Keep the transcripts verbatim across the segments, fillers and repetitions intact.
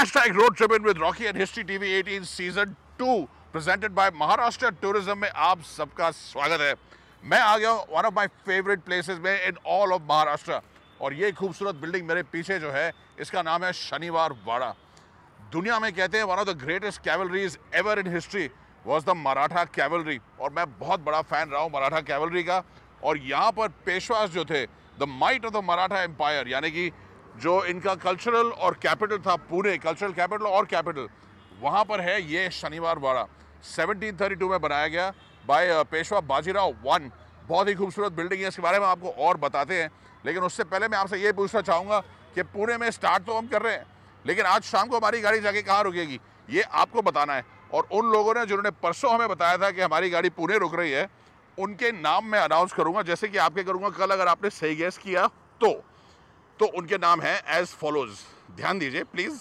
Hashtag road tripping with Rocky and History T V eighteen season two presented by Maharashtra Tourism में आप सबका स्वागत है। मैं आ गया हूँ one of my favourite places में इन ऑल ऑफ महाराष्ट्र और ये खूबसूरत बिल्डिंग मेरे पीछे जो है इसका नाम है शनिवार वाड़ा। दुनिया में कहते हैं one of the greatest cavalries ever in history was the Maratha cavalry और मैं बहुत बड़ा फैन रहा हूँ मराठा कैवलरी का। और यहाँ पर पेशवास जो थे the might of the Maratha empire यानी कि जो इनका कल्चरल और कैपिटल था, पुणे कल्चरल कैपिटल और कैपिटल, वहाँ पर है ये शनिवार वाड़ा। सेवनटीन थर्टी टू में बनाया गया बाय पेशवा बाजीराव वन। बहुत ही खूबसूरत बिल्डिंग है, इसके बारे में आपको और बताते हैं। लेकिन उससे पहले मैं आपसे ये पूछना चाहूँगा कि पुणे में स्टार्ट तो हम कर रहे हैं, लेकिन आज शाम को हमारी गाड़ी जाके कहाँ रुकेगी ये आपको बताना है। और उन लोगों ने जिन्होंने परसों हमें बताया था कि हमारी गाड़ी पुणे रुक रही है, उनके नाम मैं अनाउंस करूँगा, जैसे कि आपके करूँगा कल अगर आपने सही गेस किया तो तो उनके नाम है एज फॉलोज। ध्यान दीजिए प्लीज।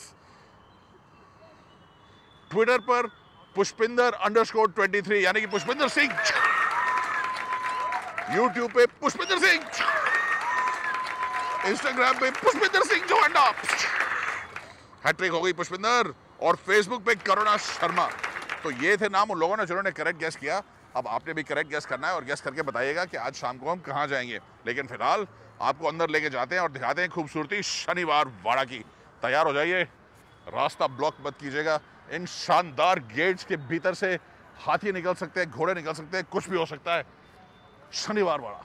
ट्विटर पर पुष्पिंदर अंडरस्कोर ट्वेंटी थ्री यानी कि पुष्पिंदर सिंह, यूट्यूब पे पुष्पिंदर सिंह, इंस्टाग्राम पे पुष्पिंदर सिंह जोहंडा, हैट्रिक हो गई पुष्पिंदर। और फेसबुक पे करुणा शर्मा। तो ये थे नाम उन लोगों ने जिन्होंने करेक्ट गेस किया। अब आपने भी करेक्ट गेस करना है और गेस करके बताइएगा कि आज शाम को हम कहाँ जाएंगे। लेकिन फिलहाल आपको अंदर लेके जाते हैं और दिखाते हैं खूबसूरती शनिवार वाड़ा की। तैयार हो जाइए, रास्ता ब्लॉक मत कीजिएगा। इन शानदार गेट्स के भीतर से हाथी निकल सकते हैं, घोड़े निकल सकते हैं, कुछ भी हो सकता है। शनिवार वाड़ा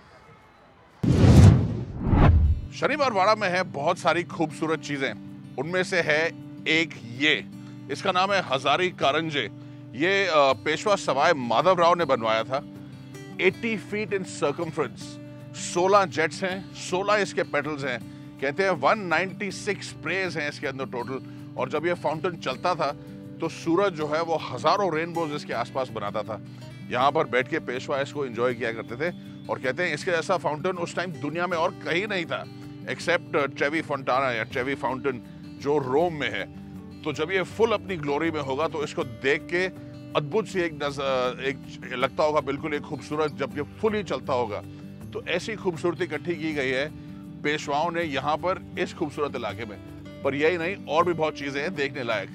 शनिवार वाड़ा में है बहुत सारी खूबसूरत चीजें। उनमें से है एक ये, इसका नाम है हजारी कारंजे। ये पेशवा सवाई माधवराव ने बनवाया था। अस्सी फीट इन सर्कमफ्रेंस, सोलह जेट्स हैं, सोलह इसके पेटल्स हैं। कहते हैं एक सौ छियानवे स्प्रेज हैं इसके अंदर टोटल। और जब ये फाउंटेन चलता था तो सूरज जो है वो हजारों रेनबोज इसके आसपास बनाता था। यहाँ पर बैठ के पेशवा इसको एंजॉय किया करते थे। और कहते हैं इसके जैसा फाउंटेन उस टाइम दुनिया में और कहीं नहीं था एक्सेप्ट ट्रेवी फोंटाना या ट्रेवी फाउंटेन जो रोम में है। तो जब ये फुल अपनी ग्लोरी में होगा तो इसको देख के अद्भुत सी एक नजर एक लगता होगा, बिल्कुल एक खूबसूरत, जब ये फुल ही चलता होगा। तो ऐसी खूबसूरती इकट्ठी की गई है पेशवाओं ने यहाँ पर इस खूबसूरत इलाके में। पर यही नहीं, और भी बहुत चीजें हैं देखने लायक।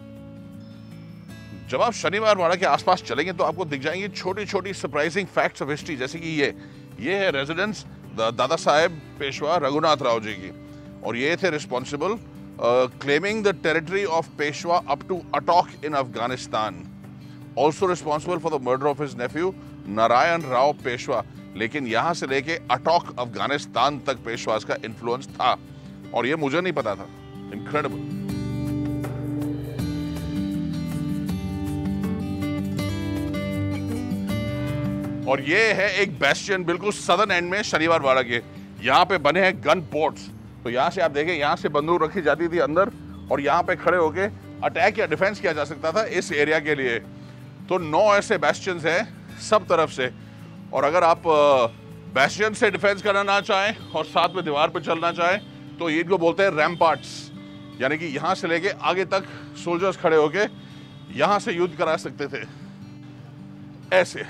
जब आप शनिवार वाड़ा के आसपास चलेंगे तो आपको दिख जाएंगी छोटी छोटी सरप्राइजिंग फैक्ट्स ऑफ हिस्ट्री। जैसे कि ये ये है रेजिडेंस दादा साहेब पेशवा रघुनाथ राव जी की। और ये थे responsible claiming the territory of Peshwa up to Attock in Afghanistan. Also responsible for the murder of his nephew Narayan Rao Peshwa. लेकिन यहां से लेके अटॉक अफगानिस्तान तक पेशवास का इन्फ्लुएंस था और ये मुझे नहीं पता था। इनक्रेडिबल। और ये है एक बेस्टियन बिल्कुल सदर्न एंड में शनिवार वाड़ा के। यहाँ पे बने हैं गन पोर्ट्स। तो यहाँ से आप देखें, यहाँ से बंदूक रखी जाती थी अंदर और यहाँ पे खड़े होके अटैक या डिफेंस किया जा सकता था इस एरिया के लिए। तो नौ ऐसे बेस्टियंस हैं सब तरफ से। और अगर आप बेस्टियन से डिफेंस करना ना चाहें और साथ में दीवार पे चलना चाहें तो इनको बोलते हैं रैम्पार्ट्स। यानी कि यहाँ से लेके आगे तक सोल्जर्स खड़े होके यहाँ से युद्ध करा सकते थे ऐसे।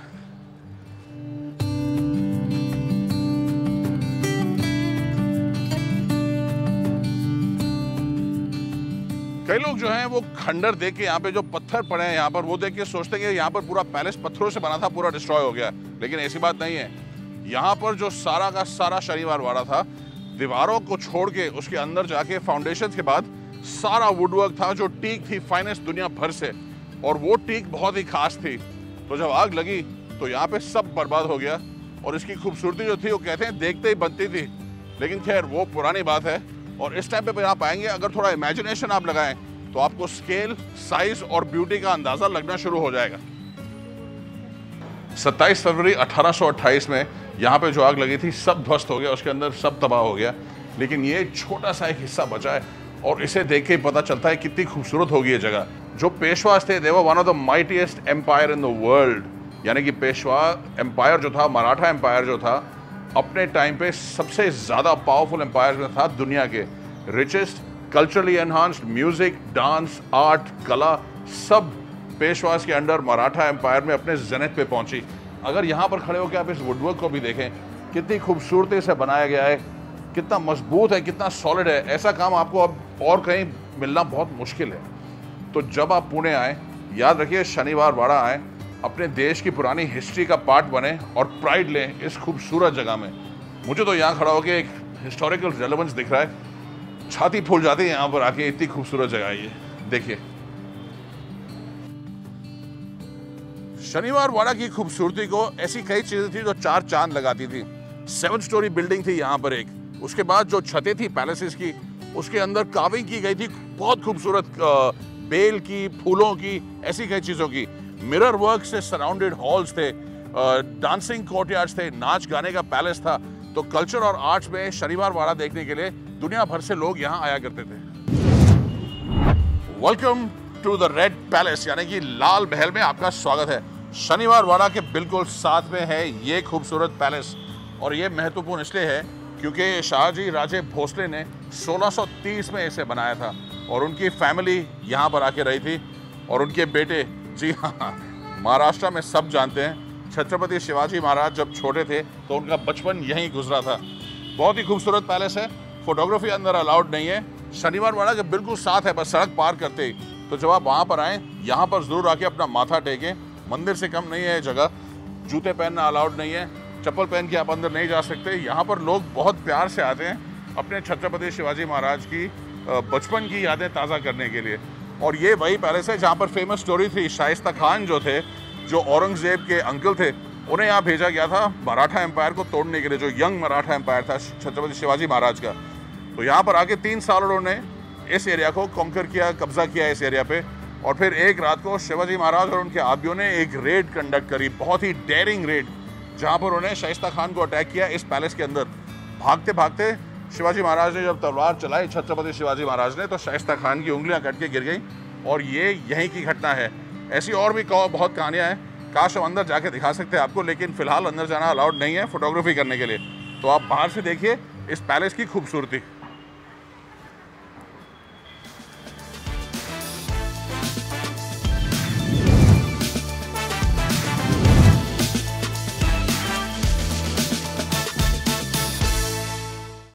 कई लोग जो हैं वो खंडर देख के, यहाँ पे जो पत्थर पड़े हैं यहाँ पर, वो देख के सोचते हैं कि यहाँ पर पूरा पैलेस पत्थरों से बना था, पूरा डिस्ट्रॉय हो गया। लेकिन ऐसी बात नहीं है। यहाँ पर जो सारा का सारा शनिवार वाड़ा था, दीवारों को छोड़ के उसके अंदर जाके फाउंडेशन के बाद सारा वुडवर्क था जो टीक थी फाइनेस्ट दुनिया भर से। और वो टीक बहुत ही खास थी। तो जब आग लगी तो यहाँ पे सब बर्बाद हो गया। और इसकी खूबसूरती जो थी वो कहते हैं देखते ही बनती थी। लेकिन खैर वो पुरानी बात है। और इस टाइम पे आप आएंगे, अगर थोड़ा इमेजिनेशन आप लगाएं तो आपको स्केल, साइज और ब्यूटी का अंदाजा लगना शुरू हो जाएगा। सत्ताईस फरवरी अठारह सौ अट्ठाईस में यहाँ पे जो आग लगी थी सब ध्वस्त हो गया, उसके अंदर सब तबाह हो गया। लेकिन ये छोटा सा एक हिस्सा बचा है और इसे देख के पता चलता है कितनी खूबसूरत होगी ये जगह। जो पेशवास थे, they were one of the mightiest empire in the world. यानी कि पेशवा एम्पायर जो था, मराठा एम्पायर जो था, अपने टाइम पे सबसे ज़्यादा पावरफुल एम्पायर में था दुनिया के। Richest, culturally enhanced, music, dance, art, कला सब पेशवास के अंडर मराठा एम्पायर में अपने जनेत पे पहुंची। अगर यहाँ पर खड़े होकर आप इस वुडवर्क को भी देखें, कितनी खूबसूरती से बनाया गया है, कितना मजबूत है, कितना सॉलिड है। ऐसा काम आपको अब और कहीं मिलना बहुत मुश्किल है। तो जब आप पुणे आए, याद रखिए शनिवार वाड़ा आए, अपने देश की पुरानी हिस्ट्री का पार्ट बने और प्राइड लें इस खूबसूरत जगह में। मुझे तो यहाँ खड़ा होकर एक हिस्टोरिकल रेलेवेंस दिख रहा है, छाती फूल जाती है यहाँ पर आके, इतनी खूबसूरत जगह है ये। देखिए शनिवार वाड़ा की खूबसूरती को ऐसी कई चीजें थी जो चार चांद लगाती थी। सेवन स्टोरी बिल्डिंग थी यहाँ पर एक, उसके बाद जो छतें थी पैलेसेस की, उसके अंदर कार्विंग की गई थी बहुत खूबसूरत बेल की, फूलों की, ऐसी कई चीजों की। मिरर वर्क से सराउंडेड हॉल्स थे, डांसिंग कोर्टयार्ड्स थे, नाच गाने का पैलेस था। तो कल्चर और आर्ट्स में शनिवार वाड़ा देखने के लिए दुनिया भर से लोग यहाँ आया करते थे। Welcome to the red palace, यानी कि लाल महल में आपका स्वागत है। शनिवार वाड़ा के बिल्कुल साथ में है ये खूबसूरत पैलेस, और ये महत्वपूर्ण इसलिए है क्योंकि शाहजी राजे भोसले ने सोलह सौ तीस में इसे बनाया था और उनकी फैमिली यहाँ पर आके रही थी। और उनके बेटे, जी हाँ, महाराष्ट्र में सब जानते हैं, छत्रपति शिवाजी महाराज जब छोटे थे तो उनका बचपन यहीं गुजरा था। बहुत ही खूबसूरत पैलेस है, फोटोग्राफी अंदर अलाउड नहीं है। शनिवार वाड़ा के बिल्कुल साथ है, बस सड़क पार करते ही। तो जब आप वहाँ पर आएँ, यहाँ पर ज़रूर आके अपना माथा टेकें। मंदिर से कम नहीं है ये जगह, जूते पहनना अलाउड नहीं है, चप्पल पहन के आप अंदर नहीं जा सकते। यहाँ पर लोग बहुत प्यार से आते हैं अपने छत्रपति शिवाजी महाराज की बचपन की यादें ताज़ा करने के लिए। और ये वही पैलेस है जहाँ पर फेमस स्टोरी थी, शाइस्ता खान जो थे, जो औरंगजेब के अंकल थे, उन्हें यहाँ भेजा गया था मराठा एम्पायर को तोड़ने के लिए, जो यंग मराठा एम्पायर था छत्रपति शिवाजी महाराज का। तो यहाँ पर आके तीन साल उन्होंने इस एरिया को कॉन्कर किया, कब्जा किया इस एरिया पे। और फिर एक रात को शिवाजी महाराज और उनके आदमियों ने एक रेड कंडक्ट करी, बहुत ही डेयरिंग रेड, जहाँ पर उन्होंने शाइस्ता खान को अटैक किया इस पैलेस के अंदर। भागते भागते शिवाजी महाराज ने जब तलवार चलाई, छत्रपति शिवाजी महाराज ने, तो शाइस्ता खान की उंगलियां कट के गिर गई। और ये यहीं की घटना है। ऐसी और भी बहुत कहानियां हैं, काश हम अंदर जाके दिखा सकते हैं आपको, लेकिन फिलहाल अंदर जाना अलाउड नहीं है फोटोग्राफी करने के लिए। तो आप बाहर से देखिए इस पैलेस की खूबसूरती।